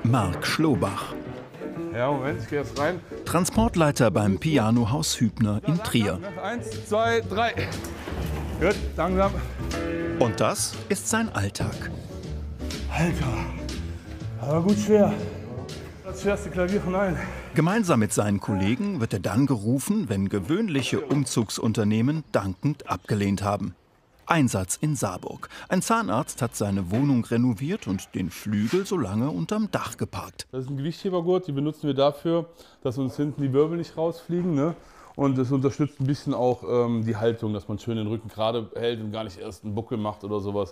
Marc Schlobach, Ja, Moment, ich gehe jetzt rein. Transportleiter beim Pianohaus Hübner in Trier. 1, 2, 3. Gut, langsam. Und das ist sein Alltag. Alter, aber gut schwer. Das schwerste Klavier von allen. Gemeinsam mit seinen Kollegen wird er dann gerufen, wenn gewöhnliche Umzugsunternehmen dankend abgelehnt haben. Einsatz in Saarburg. Ein Zahnarzt hat seine Wohnung renoviert und den Flügel so lange unterm Dach geparkt. Das ist ein Gewichthebergurt, die benutzen wir dafür, dass uns hinten die Wirbel nicht rausfliegen. Ne? Und das unterstützt ein bisschen auch die Haltung, dass man schön den Rücken gerade hält und gar nicht erst einen Buckel macht oder sowas.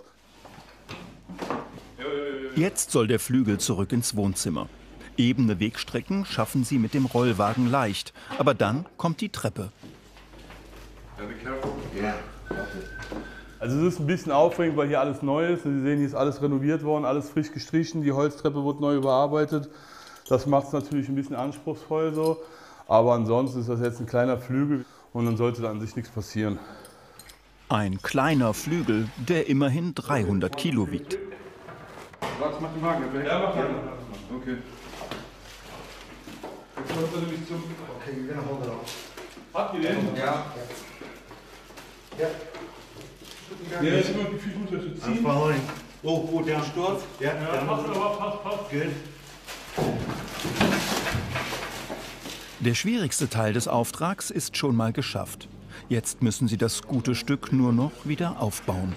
Jetzt soll der Flügel zurück ins Wohnzimmer. Ebene Wegstrecken schaffen sie mit dem Rollwagen leicht. Aber dann kommt die Treppe. Also es ist ein bisschen aufregend, weil hier alles neu ist. Sie sehen, hier ist alles renoviert worden, alles frisch gestrichen. Die Holztreppe wurde neu überarbeitet. Das macht es natürlich ein bisschen anspruchsvoll so. Aber ansonsten ist das jetzt ein kleiner Flügel und dann sollte da an sich nichts passieren. Ein kleiner Flügel, der immerhin 300 Kilo wiegt. Was macht den Wagen weg? Ja, mach den. Okay. Jetzt kommt er nämlich zum... Okay, you're gonna hold it off. Habt ihr den? Ja. Ja. Ja, ich habe immer das Gefühl, ich muss das so I'm ziehen. following. Oh, down. Sturz. Yeah, Ja, passt aber, passt. Good. Der schwierigste Teil des Auftrags ist schon mal geschafft. Jetzt müssen sie das gute Stück nur noch wieder aufbauen.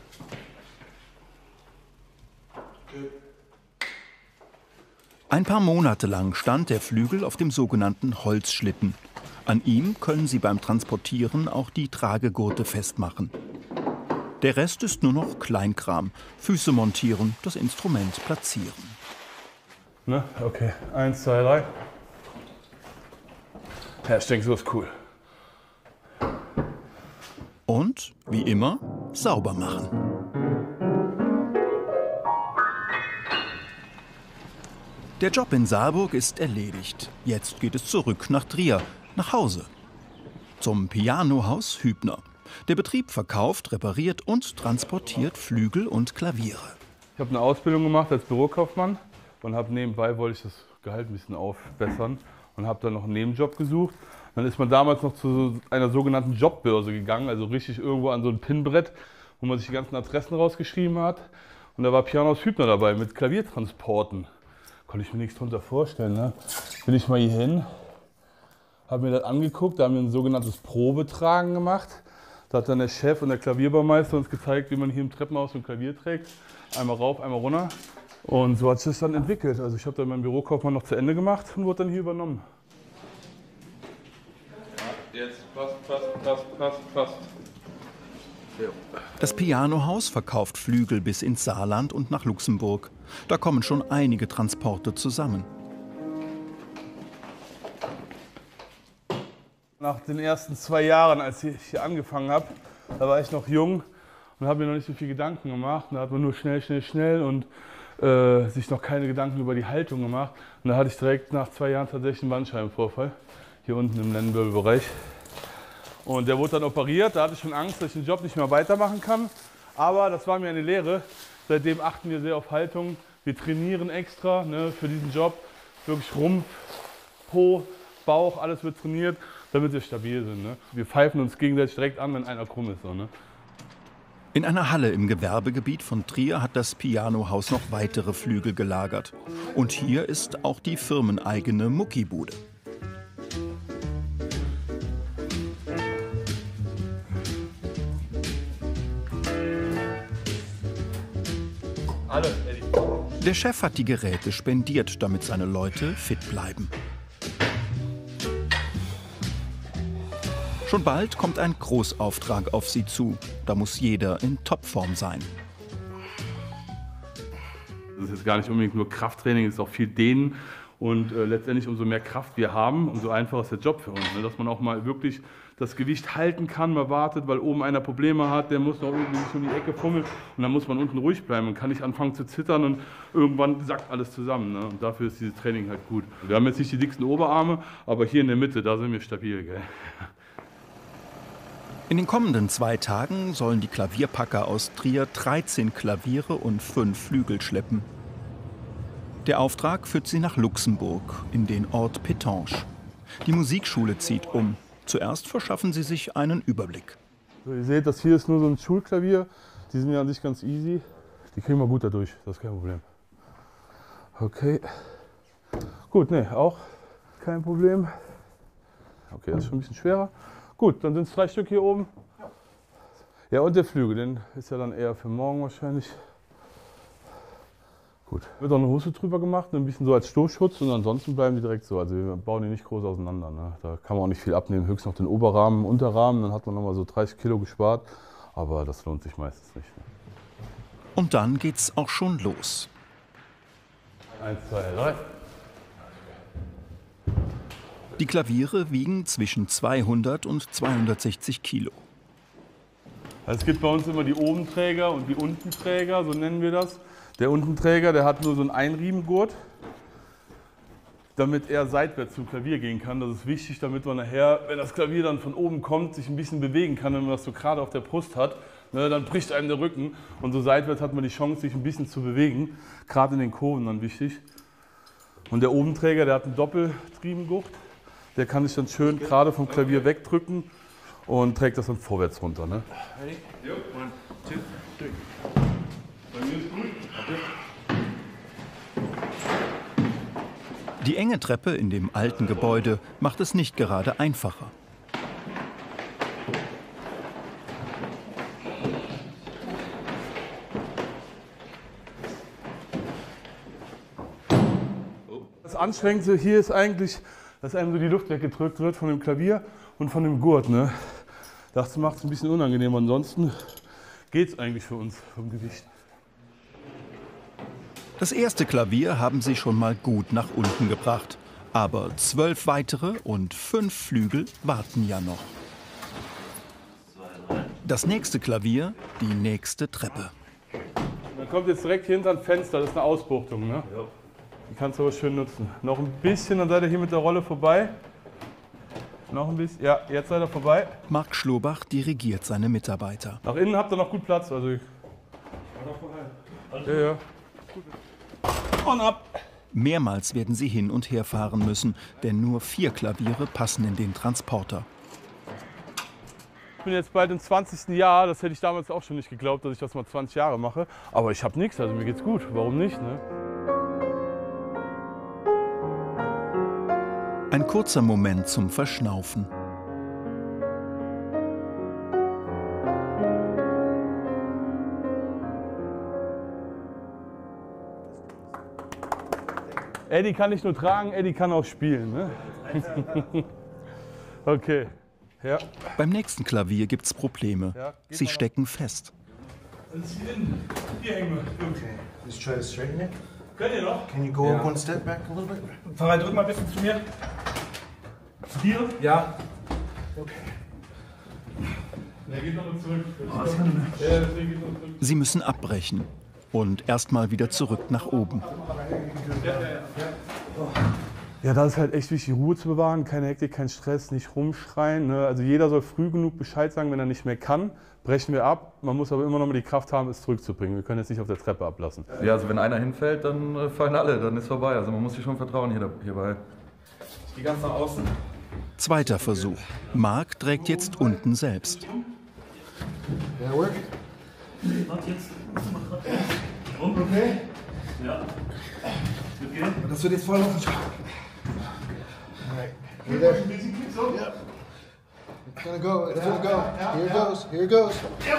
Ein paar Monate lang stand der Flügel auf dem sogenannten Holzschlitten. An ihm können sie beim Transportieren auch die Tragegurte festmachen. Der Rest ist nur noch Kleinkram. Füße montieren, das Instrument platzieren. Ne? Okay, 1, 2, 3. Ja, ich denke, so ist cool. Und, wie immer, sauber machen. Der Job in Saarburg ist erledigt. Jetzt geht es zurück nach Trier, nach Hause. Zum Pianohaus Hübner. Der Betrieb verkauft, repariert und transportiert Flügel und Klaviere. Ich habe eine Ausbildung gemacht als Bürokaufmann und habe nebenbei, wollte ich das Gehalt ein bisschen aufbessern und habe dann noch einen Nebenjob gesucht. Dann ist man damals noch zu einer sogenannten Jobbörse gegangen, also richtig irgendwo an so ein Pinnbrett, wo man sich die ganzen Adressen rausgeschrieben hat. Und da war Pianohaus Hübner dabei mit Klaviertransporten. Konnte ich mir nichts drunter vorstellen. Ne? Bin ich mal hier hin, habe mir das angeguckt, da haben wir ein sogenanntes Probetragen gemacht. Da hat dann der Chef und der Klavierbaumeister uns gezeigt, wie man hier im Treppenhaus so ein Klavier trägt. Einmal rauf, einmal runter. Und so hat sich das dann entwickelt. Also ich habe dann meinen Bürokaufmann noch zu Ende gemacht und wurde dann hier übernommen. Ja, jetzt passt. Das Pianohaus verkauft Flügel bis ins Saarland und nach Luxemburg. Da kommen schon einige Transporte zusammen. Nach den ersten 2 Jahren, als ich hier angefangen habe, da war ich noch jung und habe mir noch nicht so viel Gedanken gemacht. Da hat man nur schnell und sich noch keine Gedanken über die Haltung gemacht. Und da hatte ich direkt nach 2 Jahren tatsächlich einen Bandscheibenvorfall, hier unten im Lendenwirbelbereich. Und der wurde dann operiert, da hatte ich schon Angst, dass ich den Job nicht mehr weitermachen kann. Aber das war mir eine Lehre. Seitdem achten wir sehr auf Haltung. Wir trainieren extra für diesen Job. Wirklich Rumpf, Po, Bauch, alles wird trainiert, damit wir stabil sind. Ne? Wir pfeifen uns gegenseitig direkt an, wenn einer krumm ist. So, ne? In einer Halle im Gewerbegebiet von Trier hat das Pianohaus noch weitere Flügel gelagert. Und hier ist auch die firmeneigene Muckibude. Der Chef hat die Geräte spendiert, damit seine Leute fit bleiben. Schon bald kommt ein Großauftrag auf sie zu. Da muss jeder in Topform sein. Das ist jetzt gar nicht unbedingt nur Krafttraining, es ist auch viel Dehnen. Und letztendlich, umso mehr Kraft wir haben, umso einfacher ist der Job für uns. Ne? Dass man auch mal wirklich das Gewicht halten kann, man wartet, weil oben einer Probleme hat, der muss noch irgendwie sich um die Ecke fummeln. Und dann muss man unten ruhig bleiben und kann nicht anfangen zu zittern und irgendwann sackt alles zusammen. Ne? Und dafür ist dieses Training halt gut. Wir haben jetzt nicht die dicksten Oberarme, aber hier in der Mitte, da sind wir stabil. Gell? In den kommenden 2 Tagen sollen die Klavierpacker aus Trier 13 Klaviere und 5 Flügel schleppen. Der Auftrag führt sie nach Luxemburg, in den Ort Pétange. Die Musikschule zieht um. Zuerst verschaffen sie sich einen Überblick. So, ihr seht, das hier ist nur so ein Schulklavier. Die sind ja an sich ganz easy. Die kriegen wir gut dadurch, das ist kein Problem. Okay. Gut, ne, auch kein Problem. Okay, das ist schon ein bisschen schwerer. Gut, dann sind es 3 Stück hier oben. Ja, und der Flügel, den ist ja dann eher für morgen wahrscheinlich. Gut. Wird auch eine Hose drüber gemacht, ein bisschen so als Stoßschutz und ansonsten bleiben die direkt so. Also wir bauen die nicht groß auseinander. Ne? Da kann man auch nicht viel abnehmen, höchstens noch den Oberrahmen, Unterrahmen, dann hat man nochmal so 30 Kilo gespart. Aber das lohnt sich meistens nicht. Ne? Und dann geht's auch schon los. 1, 2, 3. Die Klaviere wiegen zwischen 200 und 260 Kilo. Also es gibt bei uns immer die Obenträger und die Untenträger, so nennen wir das. Der Untenträger, der hat nur so einen Einriemengurt, damit er seitwärts zum Klavier gehen kann. Das ist wichtig, damit man nachher, wenn das Klavier dann von oben kommt, sich ein bisschen bewegen kann, wenn man das so gerade auf der Brust hat. Ne, dann bricht einem der Rücken und so seitwärts hat man die Chance, sich ein bisschen zu bewegen. Gerade in den Kurven dann wichtig. Und der Obenträger, der hat einen Doppelriemengurt. Der kann sich dann schön gerade vom Klavier wegdrücken und trägt das dann vorwärts runter. Ne? Ready? Yep. 1, 2, 3. Bei mir ist gut. Die enge Treppe in dem alten Gebäude macht es nicht gerade einfacher. Das Anstrengendste hier ist eigentlich, dass einem so die Luft weggedrückt wird von dem Klavier und von dem Gurt. Ne? Das macht es ein bisschen unangenehm. Ansonsten geht es eigentlich für uns vom Gewicht. Das erste Klavier haben sie schon mal gut nach unten gebracht. Aber 12 weitere und 5 Flügel warten ja noch. Das nächste Klavier, die nächste Treppe. Dann kommt jetzt direkt hier hinter ein Fenster, das ist eine Ausbuchtung. Ne? Die kannst du aber schön nutzen. Noch ein bisschen, dann seid ihr hier mit der Rolle vorbei. Noch ein bisschen, ja, jetzt seid ihr vorbei. Marc Schlobach dirigiert seine Mitarbeiter. Nach innen habt ihr noch gut Platz. Also ja. Und ab. Mehrmals werden sie hin und her fahren müssen, denn nur 4 Klaviere passen in den Transporter. Ich bin jetzt bald im 20. Jahr, das hätte ich damals auch schon nicht geglaubt, dass ich das mal 20 Jahre mache. Aber ich habe nichts, also mir geht's gut. Warum nicht? Ne? Ein kurzer Moment zum Verschnaufen. Eddie kann nicht nur tragen, Eddie kann auch spielen. Ne? Okay. Ja. Beim nächsten Klavier gibt's Probleme. Ja, Sie stecken fest. Hier hängen wir. Okay. Let's try to straighten it. Könnt ihr noch? Can you go up 1 step back a little bit? Pfarrer, drück mal ein bisschen zu mir. Hier? Ja. Okay. Der geht noch zurück. Sie müssen abbrechen und erstmal wieder zurück nach oben. Ja, da ist halt echt wichtig, Ruhe zu bewahren, keine Hektik, kein Stress, nicht rumschreien. Ne? Also jeder soll früh genug Bescheid sagen, wenn er nicht mehr kann. Brechen wir ab. Man muss aber immer noch mal die Kraft haben, es zurückzubringen. Wir können jetzt nicht auf der Treppe ablassen. Ja, also wenn einer hinfällt, dann fallen alle, dann ist vorbei. Also man muss sich schon vertrauen hierbei. Ich gehe ganz nach außen. Zweiter Versuch. Marc trägt jetzt unten selbst. Did that work? Okay. Ja. Das wird jetzt voll laufen. Alright. Hey there. Yep. It's gonna go. It's gonna go. Here it goes. Here it goes.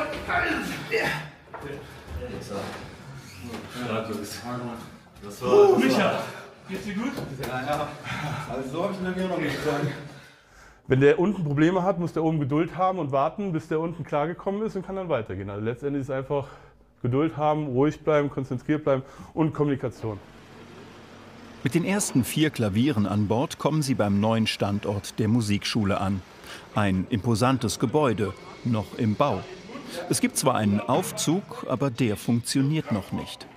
Micha, geht's dir gut? Also so habe ich mir noch nicht getragen. Wenn der unten Probleme hat, muss der oben Geduld haben und warten, bis der unten klargekommen ist und kann dann weitergehen. Also letztendlich ist einfach Geduld haben, ruhig bleiben, konzentriert bleiben und Kommunikation. Mit den ersten 4 Klavieren an Bord kommen sie beim neuen Standort der Musikschule an. Ein imposantes Gebäude, noch im Bau. Es gibt zwar einen Aufzug, aber der funktioniert noch nicht.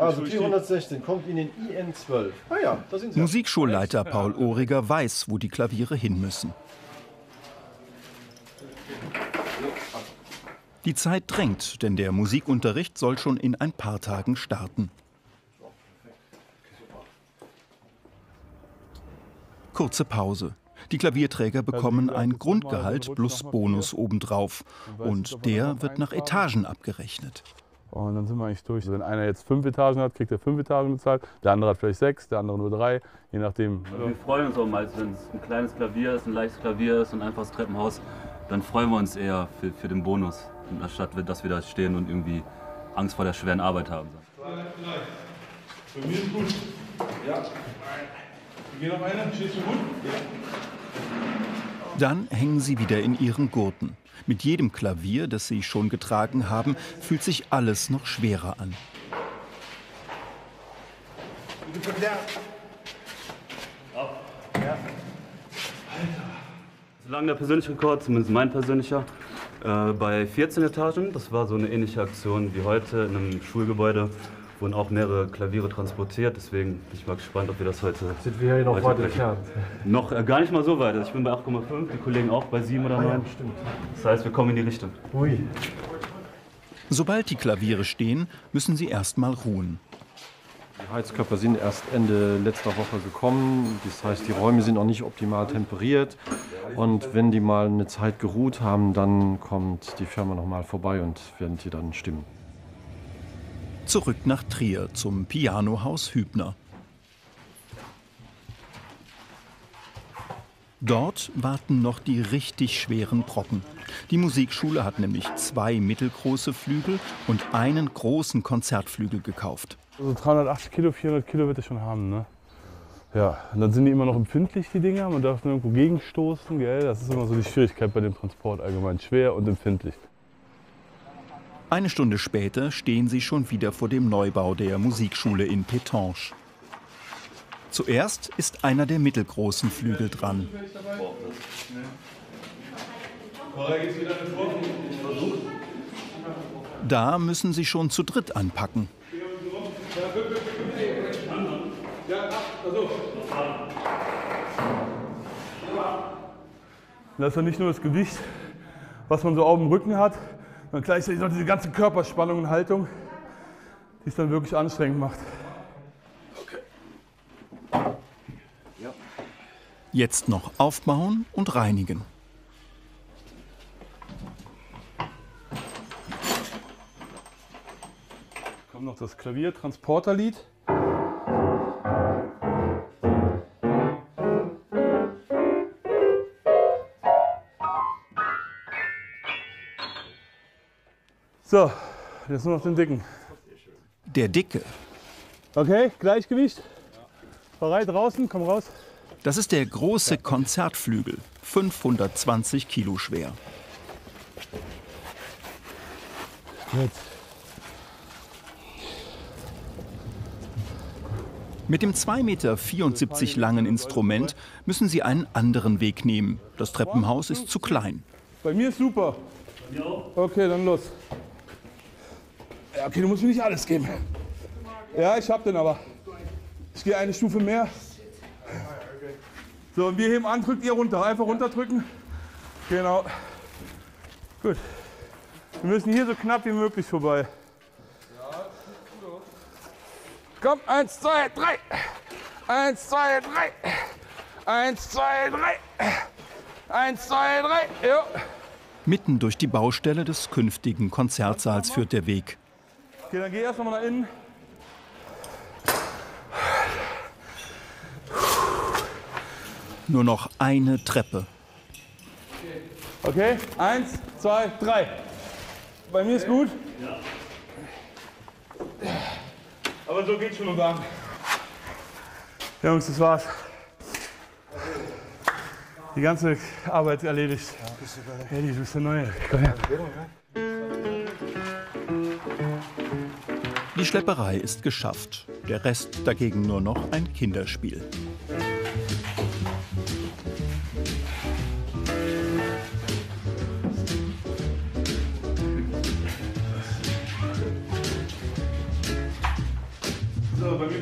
Also 416 kommt in den IN12. Ah ja, da sind Sie. Musikschulleiter Paul Ohriger weiß, wo die Klaviere hin müssen. Die Zeit drängt, denn der Musikunterricht soll schon in ein paar Tagen starten. Kurze Pause. Die Klavierträger bekommen ein Grundgehalt plus Bonus obendrauf. Und der wird nach Etagen abgerechnet. Und dann sind wir eigentlich durch. Wenn einer jetzt 5 Etagen hat, kriegt er 5 Etagen bezahlt. Der andere hat vielleicht 6, der andere nur 3, je nachdem. Wir freuen uns auch mal, wenn es ein kleines Klavier ist, ein leichtes Klavier ist und ein einfaches Treppenhaus. Dann freuen wir uns eher für den Bonus, anstatt dass wir da stehen und irgendwie Angst vor der schweren Arbeit haben. Bei mir ist gut. Ja. Wir gehen noch eine. Stehst du gut? Ja. Dann hängen sie wieder in ihren Gurten. Mit jedem Klavier, das sie schon getragen haben, fühlt sich alles noch schwerer an. Solange der persönliche Rekord, zumindest mein persönlicher, bei 14 Etagen. Das war so eine ähnliche Aktion wie heute in einem Schulgebäude. Wurden auch mehrere Klaviere transportiert, deswegen bin ich mal gespannt, ob wir das heute... Sind wir ja noch weit entfernt? Noch gar nicht mal so weit. Ich bin bei 8,5, die Kollegen auch bei 7 oder 9. Ja, stimmt. Das heißt, wir kommen in die Richtung. Ui. Sobald die Klaviere stehen, müssen sie erst mal ruhen. Die Heizkörper sind erst Ende letzter Woche gekommen. Das heißt, die Räume sind noch nicht optimal temperiert. Und wenn die mal eine Zeit geruht haben, dann kommt die Firma noch mal vorbei und werden die dann stimmen. Zurück nach Trier zum Pianohaus Hübner. Dort warten noch die richtig schweren Brocken. Die Musikschule hat nämlich 2 mittelgroße Flügel und einen großen Konzertflügel gekauft. Also 380 Kilo, 400 Kilo wird er schon haben, ne? Ja, und dann sind die immer noch empfindlich, die Dinger. Man darf nirgendwo gegenstoßen, gell? Das ist immer so die Schwierigkeit bei dem Transport allgemein. Schwer und empfindlich. Eine Stunde später stehen sie schon wieder vor dem Neubau der Musikschule in Pétange. Zuerst ist einer der mittelgroßen Flügel dran. Da müssen sie schon zu dritt anpacken. Das ist ja nicht nur das Gewicht, was man so auf dem Rücken hat, sondern gleichzeitig noch diese ganze Körperspannung und Haltung, die es dann wirklich anstrengend macht. Jetzt noch aufbauen und reinigen. Kommt noch das Klaviertransporterlied. So, jetzt nur noch den dicken. Der dicke. Okay, Gleichgewicht. Bereit, draußen, komm raus. Das ist der große Konzertflügel, 520 Kilo schwer. Jetzt. Mit dem 2,74 Meter langen Instrument müssen sie einen anderen Weg nehmen. Das Treppenhaus ist zu klein. Bei mir ist super. Okay, dann los. Ja, okay, du musst mir nicht alles geben. Ja, ich hab den aber. Ich gehe eine Stufe mehr. So, und wir heben an, drückt ihr runter. Einfach runterdrücken. Genau. Gut. Wir müssen hier so knapp wie möglich vorbei. Komm, 1, 2, 3. 1, 2, 3. 1, 2, 3. 1, 2, 3. Jo. Mitten durch die Baustelle des künftigen Konzertsaals führt der Weg. Okay, dann geh erst noch mal nach innen. Nur noch eine Treppe. Okay, 1, 2, 3. Bei mir ist gut. Ja. Aber so geht's schon und an. Jungs, das war's. Die ganze Arbeit erledigt. Eddie, du bist der Neue. Komm her. Die Schlepperei ist geschafft. Der Rest dagegen nur noch ein Kinderspiel.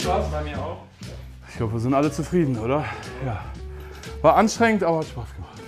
Spaß? Bei mir auch. Ich hoffe, wir sind alle zufrieden, oder? Ja. War anstrengend, aber hat Spaß gemacht.